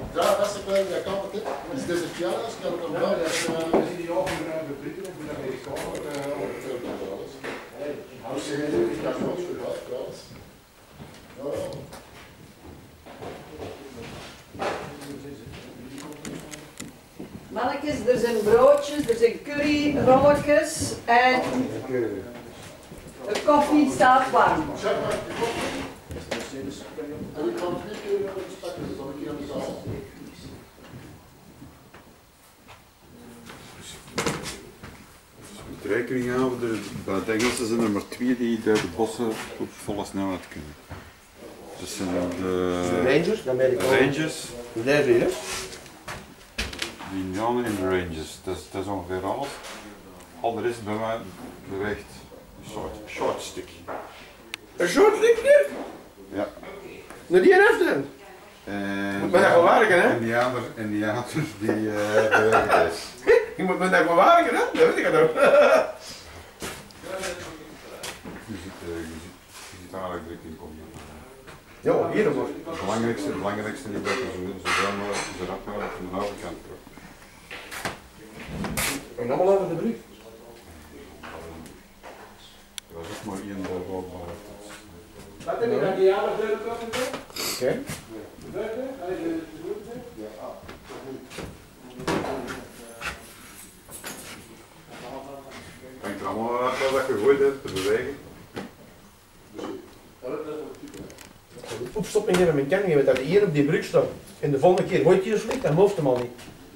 Daar was ik wel, dat kan het. Is deze piano, is dat een wel? Dat is die overgebruikte Britten of de Amerikanen. Hoe zeg je dat? Ik kan het wel goed. Mannetjes, er zijn broodjes, er zijn curry, rolletjes en de koffie staat warm. Zeg maar, de koffie. En ik kan 3 keer op de stak, dus dan een keer aan de zaal. Met rekening houden, bij het Engelse zijn er maar 2 die door de bossen op volle snelheid kunnen. Dat zijn de Rangers, de Amerikanen. Rangers, Derde is. de Indianen en de Rangers. Dat is ongeveer alles. Al de rest bij mij beweegt een short stick. Een soort stickje? Ja. Naar die afstand. Moet men daar gewoon werken, hè? En die anderen die bewegen dus. Je moet men daar gewoon werken, hè? Dat weet ik ook. Je ziet eigenlijk direct in komen. Ja, hier nog. Het belangrijkste is dat je zo rap mogelijk van de overkant komt. En allemaal over de brief. Er was ook maar 1 boven. Wat heb je dan die jaren deur gekomen? Oké. Hangt er allemaal uit wat je gegooid hebt te bewegen. Opstopping hebben met kenningen met dat hier op die brug staat. En de volgende keer gooit je er slecht, dan hoeft hem al niet.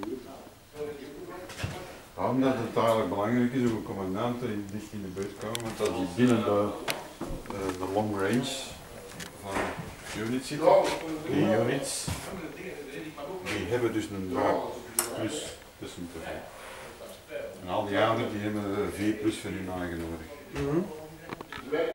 Ja, omdat het eigenlijk belangrijk is hoe een commandant dicht in de buurt komen, want als die binnen de long range van units zitten, die units, die hebben dus een draak plus tussen te veel. En al die anderen die hebben 4 plus voor hun eigen nodig.